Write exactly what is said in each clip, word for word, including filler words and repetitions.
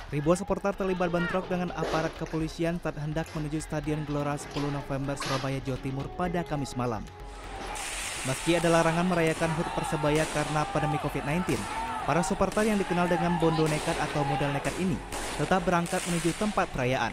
Ribuan supporter terlibat bentrok dengan aparat kepolisian saat hendak menuju Stadion Gelora sepuluh November Surabaya, Jawa Timur pada Kamis malam. Meski ada larangan merayakan H U T Persebaya karena pandemi covid sembilan belas, para supporter yang dikenal dengan bondo nekat atau modal nekat ini tetap berangkat menuju tempat perayaan.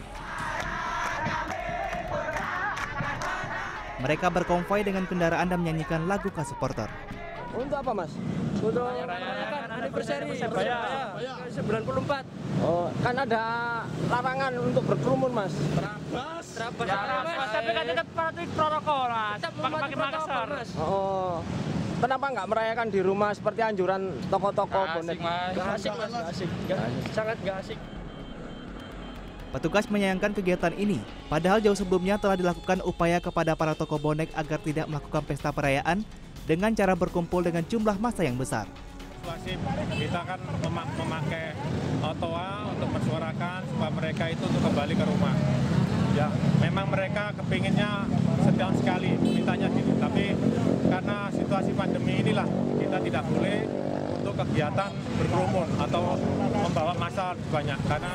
Mereka berkonvoi dengan kendaraan dan menyanyikan lagu khas supporter. Untuk apa, Mas? Untuk merayakan anniversary Persebaya sembilan puluh empat. Oh, kan ada larangan untuk berkerumun, Mas. Terabas. Terabas. Ya, mas, tapi kan tetap patuhi protokol, Mas. Pakai masker. Oh. Kenapa nggak merayakan di rumah seperti anjuran toko-toko bonek? Nggak asik, Mas. Nggak asik. Nggak asik. Sangat nggak asik. Petugas menyayangkan kegiatan ini, padahal jauh sebelumnya telah dilakukan upaya kepada para toko bonek agar tidak melakukan pesta perayaan dengan cara berkumpul dengan jumlah massa yang besar. Kita kan memakai otoa untuk mensuarakan supaya mereka itu untuk kembali ke rumah. Ya, memang mereka kepinginnya setahun sekali, mintanya gitu. Tapi karena situasi pandemi inilah kita tidak boleh untuk kegiatan berkerumun atau membawa massa banyak karena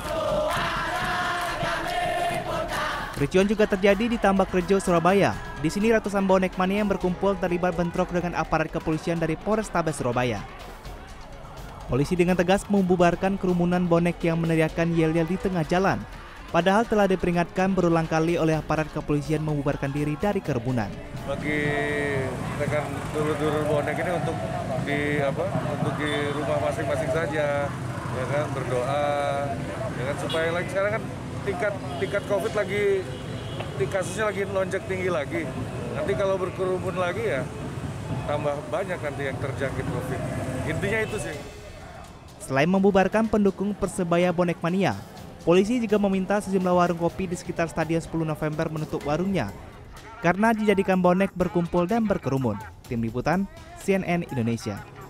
Kericuan juga terjadi di Tambak Rejo, Surabaya. Di sini ratusan bonek mania yang berkumpul terlibat bentrok dengan aparat kepolisian dari Polrestabes Surabaya. Polisi dengan tegas membubarkan kerumunan bonek yang meneriakkan yel-yel di tengah jalan. Padahal telah diperingatkan berulang kali oleh aparat kepolisian membubarkan diri dari kerumunan. Bagi rekan dulur-dulur bonek ini untuk di apa? Untuk di rumah masing-masing saja, ya kan, berdoa, ya kan, supaya lagi sekarang kan tingkat tingkat COVID lagi, kasusnya lagi lonjak tinggi lagi. Nanti kalau berkerumun lagi ya tambah banyak nanti yang terjangkit COVID. Intinya itu sih. Selain membubarkan pendukung Persebaya bonek mania, polisi juga meminta sejumlah warung kopi di sekitar Stadion sepuluh November menutup warungnya karena dijadikan bonek berkumpul dan berkerumun. Tim Liputan C N N Indonesia.